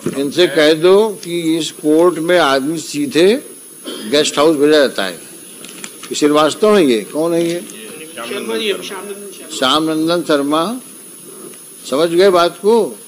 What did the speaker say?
इनसे कह दो कि इस कोर्ट में आदमी सीधे गेस्ट हाउस भेजा जाता है। श्रीवास्तव है, ये कौन है? ये श्याम नंदन शर्मा। समझ गए बात को?